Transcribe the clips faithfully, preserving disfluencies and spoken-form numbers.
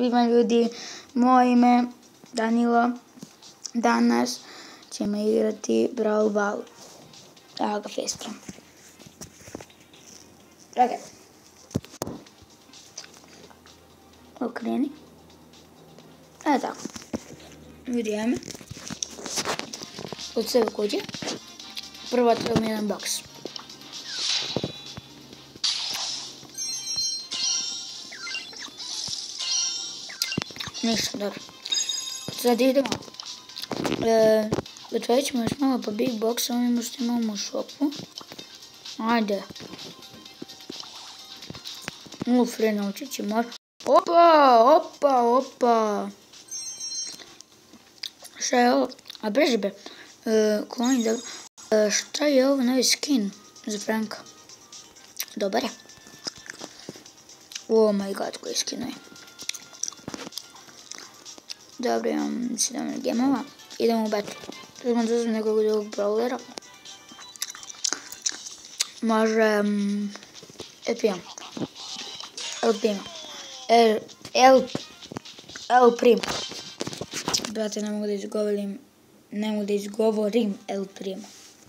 svima ljudi, moje ime Danilo. Danas ćemo igrati Brawl Ball. Evo ga facecam. Ok. Okreni. Evo tako. Vidimo me. Od sebe kuđe. Prvo trebam jedan boks. Ništa, dobro. Sad idemo. E, otvorit ćemo još malo po big boxa, ovimo što imamo u šopu. Ajde. Ufre, naučit ćemo. Opa, opa, opa. Šta je ovo? A breži be. E, Kloni, dobro. E, šta je ovo novi skin za Franka? Dobar je. Oh my god, koji skin je. Dobro, imam sedam gemova. Idemo u battle. Idemo da uzmem nekog drugog brawlera. Može... Um, El Primo. El Primo. El... El... El Primo. Brate, ne mogu da izgovorim... Ne mogu da izgovorim El Primo.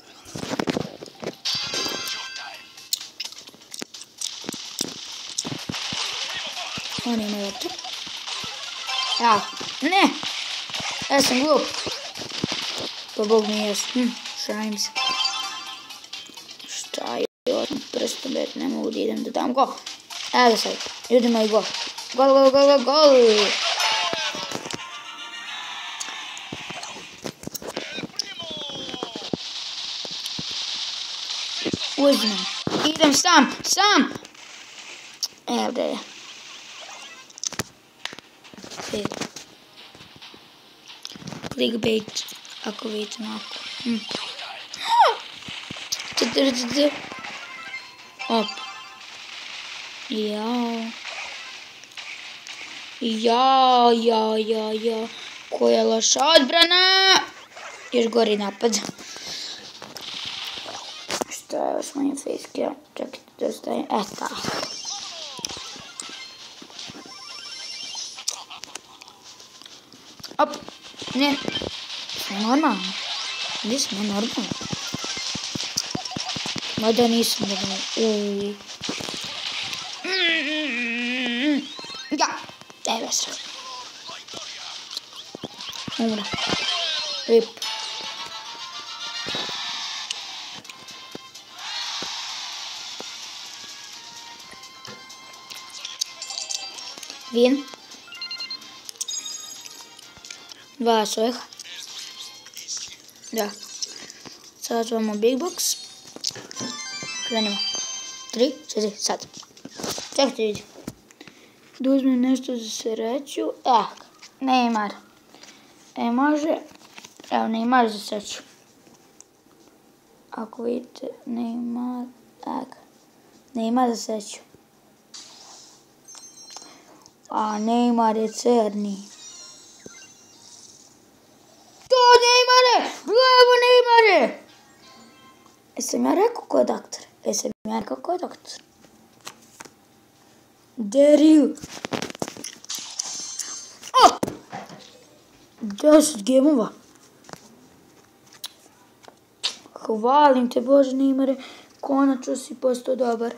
On ima loptu. Ja, ne! Ja sam glup. Pa Bog mi jes. Hm, šalim se. Šta je ovo? Prstom bet, ne mogu da idem da dam gol. Evo ga sad, idemo i gol. Gol, gol, gol, gol, gol! Uzmem. Idem sam, sam! Evo da je. Clickbait, ako vidite ovako. Hm. Op. Jao. Jao, jao, jao, jao. Koja loša odbrana. Još gori napad. Šta je ovo s mojim facecam? Čekajte da ostavim. E, tako. Op. Ne. Ne normalno. Nisam, ne normalno. Mada nisam normalno. Uuuu. Ja. Evo sreo. Umra. Rip. Vin. Dva svojih. Da. Sada ćemo big box. Krenimo. Tri, četiri, sad. Čekajte vidi. Da uzmem nešto za sreću. Eh, Neymar. E, može. Evo, Neymar za sreću. Ako vidite, Neymar. Evo. Neymar za sreću. A, Neymar je crni. Neymare! Bravo, Neymare! Jesam ja rekao ko je doktor? Jesam ja rekao ko je doktor? Daryl! O! Deset gemova. Hvalim te, Bože, Neymare. Konačno si postao dobar.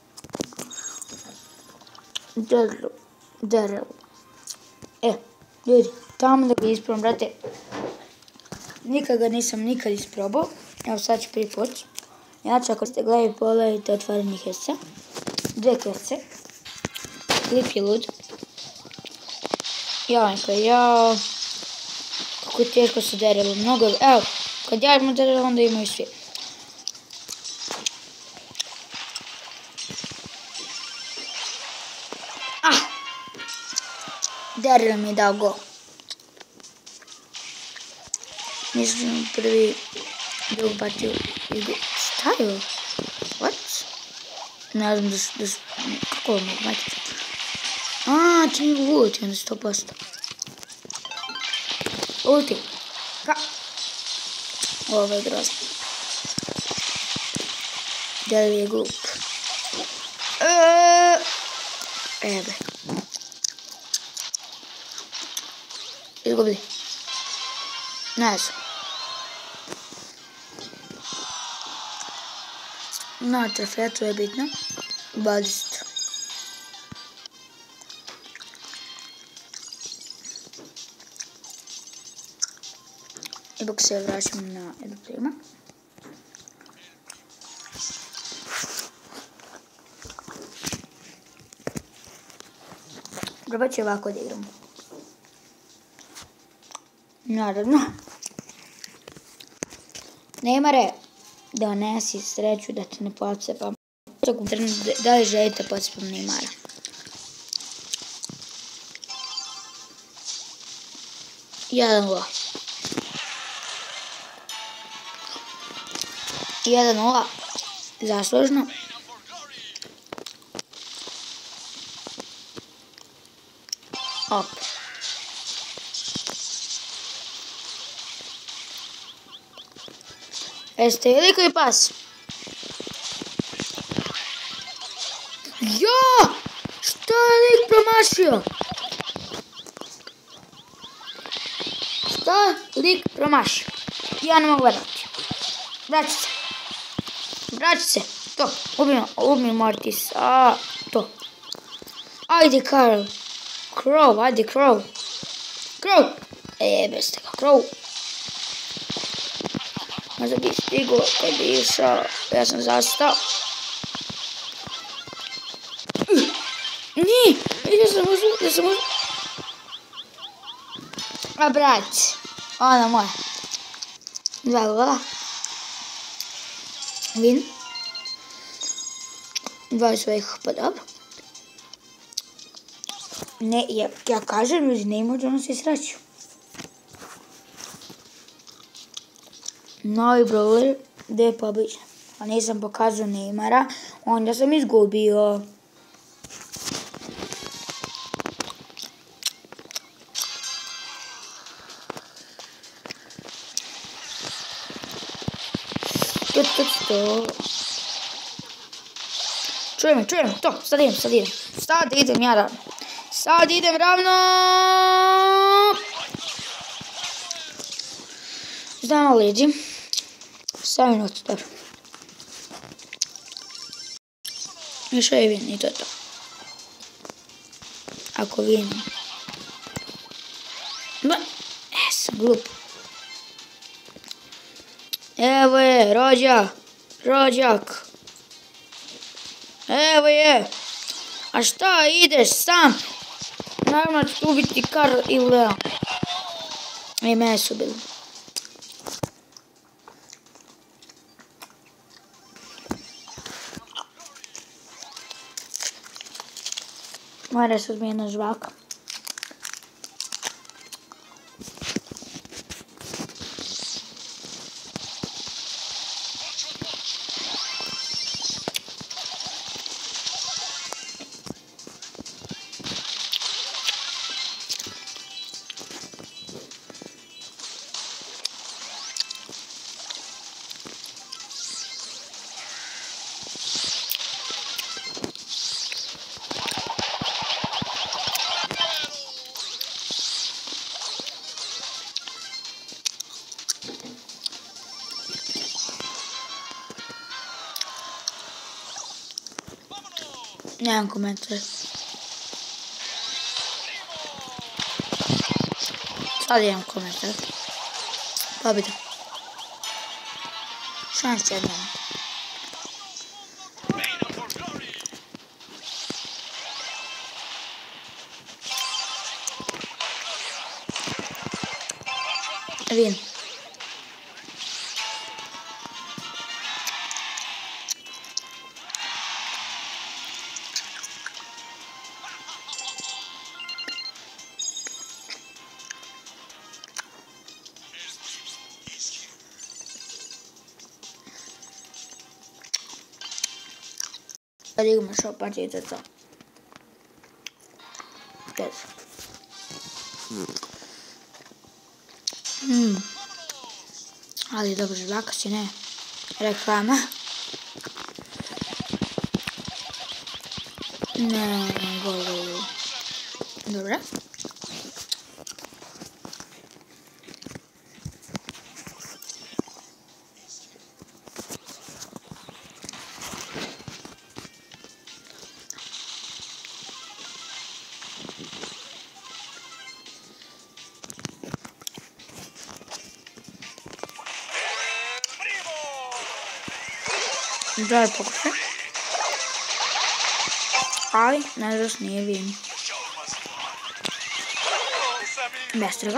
Daryl. Daryl. E, ljudi, tamo da ga ispravam, brate. Nikad ga nisam nikad isprobao. Evo sad ću prvi put. Znači ako ste gledali, pogledajte otvoreni kese. Dve kese. Lip je lud. Javanjka, jao. Kako je teško sa Darylom. Mnogo, evo, kad ja imam Daryl, onda imaju svi. Ah! Daryl mi je dao gol. Mislim prvi drugu partiju izgubio. Šta je ovo? What? Ne znam da su... Da su kako ovo mogu majke? Aaa, će mi ulti onda sto posto. Ulti. Ka? Ovo je grozno. Daryl je glup. Eee... Ebe. Izgubili. Ne znam. No, trofeja, to je bitno. dvadeset. Ipak se vraćamo na eduplima. Probat ću ovako da igram. Naravno. Neymare, donesi sreću da te ne pocepam. Da li želite pocepam Neymara? jedan nula. jedan nula. Zaslužno. Op. Jeste vidjeli koji pas? Ja! Što je lik promašio? Što je lik promašio? Ja ne mogu verovati. Vraći se. Vraći se. To. Ubijmo. Ubijmo Mortis. A, to. Ajde, Karl. Crow, ajde, Crow. Crow. E, bez tega, Crow. Možda bi stigo kad bi išao. Ja sam zastao. Nije. Vidio sam uzu. Ja sam uzu. A, brat. Ona moja. Dva gola. Win. Dva svojih, pa dobro. Ne, ja, ja kažem, ljudi, ne može ono se sreću. Novi brawler, gdje je pobiđen. A nisam pokazao Neymara, onda sam izgubio. To, to, to. Čujem, čujem, to, sad idem, sad idem. Sad idem ja ravno. Sad idem ravno. Znamo leđi. Samo minuto, dobro. Išao je vin i to je to. Ako vinim. Ba, jesam glup. Evo je, rođak. Rođak. Evo je. A šta, ideš sam? Naravno ću ubiti Karl i Leo. I mene su bili. Mora se odmijena žvaka. Nemam komentar. Sad imam komentar. Pobjeda. Šans jedna. Win. Sad igramo što partiju za to. Bez. Hmm. Ali dobro, žvaka si ne. Reklama. Ne, gol, gol, gol. Dobro. Daj pokušaj. Ali, nažalost, nije vin. Bestriga.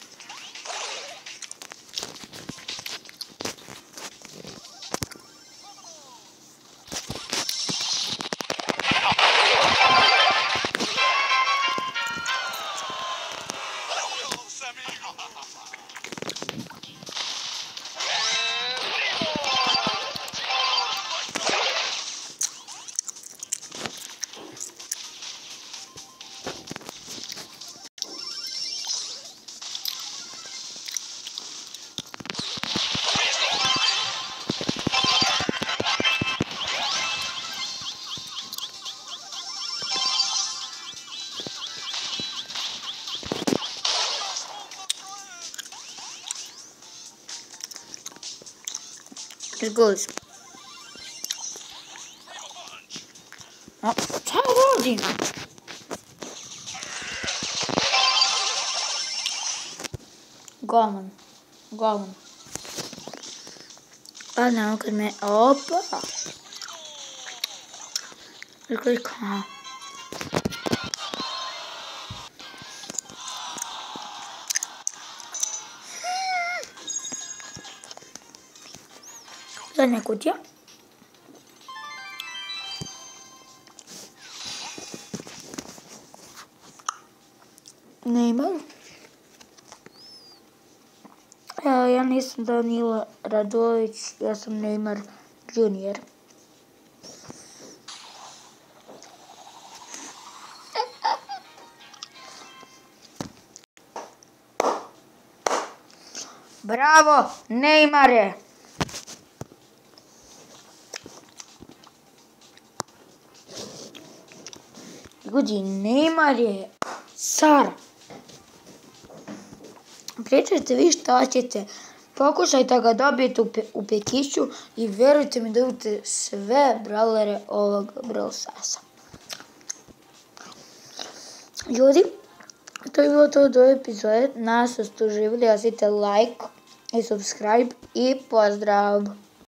Izguli smo. O, šta radim? Golman. Golman. A ne, kad me... Opa! Izguli kao... Zadnja kutija. Neymar. Evo, ja nisam Danilo Radović, ja sam Neymar junior. Bravo, Neymare! Ljudi, Neymar je car. Pričajte vi šta ćete. Pokušajte ga dobiti u Pekiću i vjerujte mi da dobijete sve brawlere ovog Brawl Starsa. Ljudi, to je bilo to od ove epizode. Nas ste uživali, jasite like i subscribe i pozdrav!